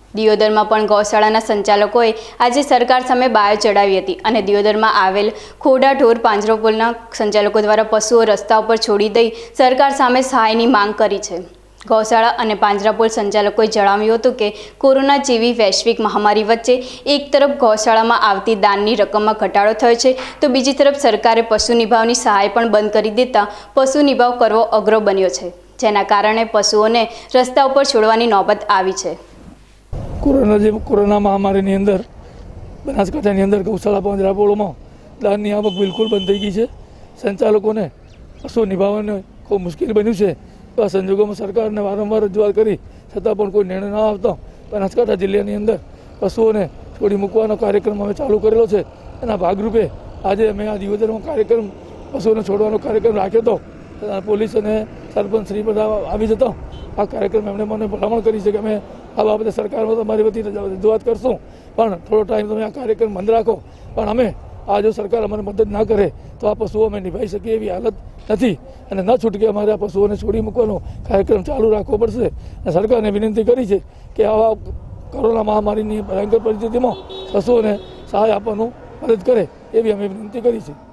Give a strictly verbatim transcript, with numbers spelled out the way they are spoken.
દિયોદરમાં પણ ગૌશાળાના સંચાલકોએ આજે સરકાર સામે બાયો ચડાવી હતી અને દિયોદરમાં આવેલ ખોડા ઢોર પાંજરાપોળના સંચાલકો દ્વારા પશુઓ રસ્તા ઉપર છોડી દઈ સરકાર સામે સહાયની માંગ કરી છે। ગૌશાળા અને પાંજરાપોળ સંચાલકોએ જણાવ્યું હતું કે કોરોના જેવી વૈશ્વિક મહામારી વચ્ચે એક તરફ ગૌશાળામાં આવતી દાનની રકમમાં ઘટાડો થયો છે તો બીજી તરફ સરકારે પશુ નિભાવની સહાય પણ બંધ કરી દેતા પશુ નિભાવ કરવો અઘરો બન્યો છે, જેના કારણે પશુઓને રસ્તા ઉપર છોડવાની નોબત આવી છે। કોરોના જે કોરોના મહામારીની અંદર બનાસકાંઠાની અંદર ગૌશાળા પાંજરાપોળમાં દાનની આવક બિલકુલ બંધ થઈ ગઈ છે। સંચાલકોને પશુ નિભાવવાને ખૂબ મુશ્કેલ બન્યું છે। તો આ સંજોગોમાં સરકારને વારંવાર રજૂઆત કરી છતાં પણ કોઈ નિર્ણય ન આવતા બનાસકાંઠા જિલ્લાની અંદર પશુઓને છોડી મૂકવાનો કાર્યક્રમ અમે ચાલુ કરેલો છે। એના ભાગરૂપે આજે અમે આ દિયોદરમાં કાર્યક્રમ પશુઓને છોડવાનો કાર્યક્રમ રાખ્યો હતો। પોલીસ અને સરપંચ શ્રી બધા આવી જતા આ કાર્યક્રમ એમણે મને ભલામણ કરી છે કે અમે આ બાબતે સરકારમાં તમારી વતી રજૂઆત કરશું, પણ થોડો ટાઈમ તમે આ કાર્યક્રમ બંધ રાખો। પણ અમે આ જો સરકાર અમને મદદ ના કરે તો આ પશુઓ અમે નિભાવી શકીએ એવી હાલત નથી અને ન છૂટકે અમારે આ પશુઓને છોડી મૂકવાનો કાર્યક્રમ ચાલુ રાખવો પડશે। અને સરકારને વિનંતી કરી છે કે આવા કોરોના મહામારીની ભયંકર પરિસ્થિતિમાં પશુઓને સહાય આપવાનું મદદ કરે એવી અમે વિનંતી કરી છે।